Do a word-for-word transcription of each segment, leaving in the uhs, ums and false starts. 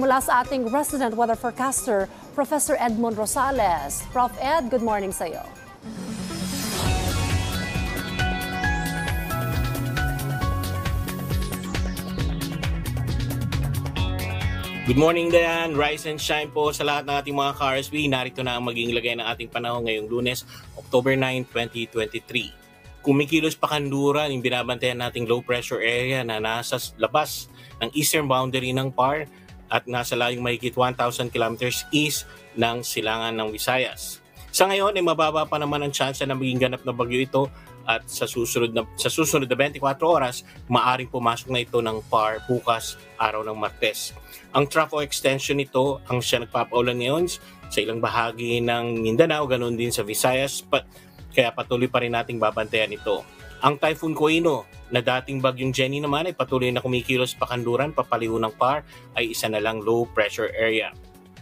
Mula sa ating resident weather forecaster, Professor Edmond Rosales. Prof Ed, good morning sa iyo. Good morning, Dayan. Rise and shine po sa lahat ng ating mga ka-R S B. Narito na ang maging lagay ng ating panahon ngayong Lunes, October ninth, twenty twenty-three. Kumikilos pa kanluran yung binabantayan nating low pressure area na nasa labas ng eastern boundary ng P A R at nasa layong mahigit one thousand kilometers east ng silangan ng Visayas. Sa ngayon ay mababa pa naman ang tsansa na maging ganap na bagyo ito at sa susunod na, sa susunod na twenty-four oras, maaring pumasok na ito ng P A R bukas, araw ng Martes. Ang trough o extension nito ang siya nagpapaulan ngayon sa ilang bahagi ng Mindanao, ganoon din sa Visayas, pa, kaya patuloy pa rin nating babantayan ito. Ang Typhoon Koino na dating bagyong Jenny naman ay patuloy na kumikilos pa kanluran papaliho ng P A R ay isa na lang low pressure area.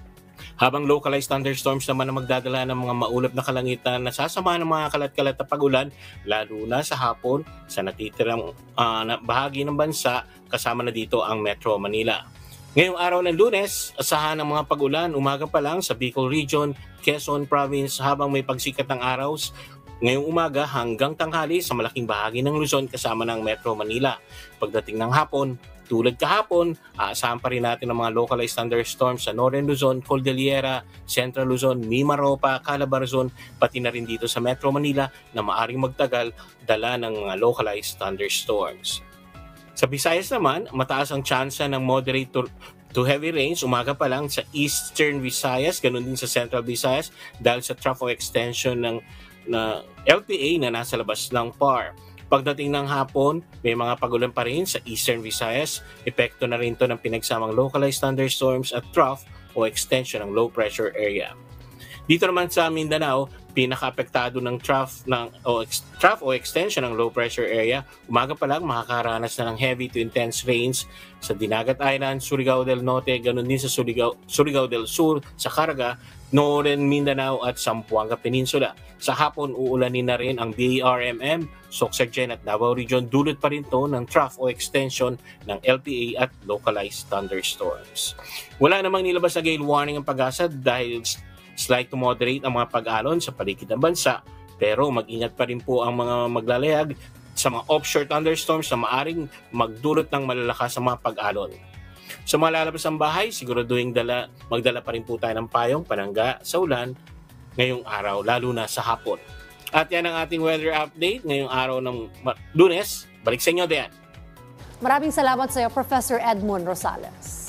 Habang localized thunderstorms naman na magdadala ng mga maulap na kalangitan na sasama ng mga kalat-kalat na pagulan, lalo na sa hapon sa natitirang uh, na bahagi ng bansa, kasama na dito ang Metro Manila. Ngayong araw ng Lunes, asahan ng mga pagulan umaga pa lang sa Bicol Region, Quezon Province habang may pagsikat ng araw ngayong umaga hanggang tanghali sa malaking bahagi ng Luzon kasama ng Metro Manila. Pagdating ng hapon, tulad kahapon, aasahan pa rin natin ang mga localized thunderstorms sa Northern Luzon, Cordillera, Central Luzon, Mimaropa, Calabarzon, pati na rin dito sa Metro Manila na maaring magtagal dala ng mga localized thunderstorms. Sa Visayas naman, mataas ang tsansa ng moderate to, to heavy rains umaga pa lang sa Eastern Visayas, ganun din sa Central Visayas dahil sa trough o extension ng na L P A na nasa labas ng P A R. Pagdating ng hapon, may mga pagulan pa rin sa Eastern Visayas. Epekto na rin ito ng pinagsamang localized thunderstorms at trough o extension ng low pressure area. Dito naman sa Mindanao, pinaka-apektado ng trough, ng, o, ex, trough o extension ng low pressure area. Umaga pa lang makakaranas na ng heavy to intense rains sa Dinagat Island, Surigao del Norte, ganun din sa Surigao, Surigao del Sur, sa Caraga, Northern Mindanao at Zamboanga Peninsula. Sa hapon, uulanin na rin ang D R M M, Sorsogon at Davao Region. Dulot pa rin to ng trough o extension ng L P A at localized thunderstorms. Wala namang nilabas na gale warning ang Pag-asa dahil slight to moderate ang mga pag-alon sa paligid ng bansa. Pero mag-ingat pa rin po ang mga maglalayag sa mga offshore thunderstorms na maaring magdulot ng malalakas sa mga pag-alon. Sa mga lalabas ng bahay, siguraduhin dala, magdala pa rin po tayo ng payong panangga sa ulan ngayong araw, lalo na sa hapon. At yan ang ating weather update ngayong araw ng Lunes. Balik sa inyo, Dayan. Maraming salamat sa iyo, Professor Edmond Rosales.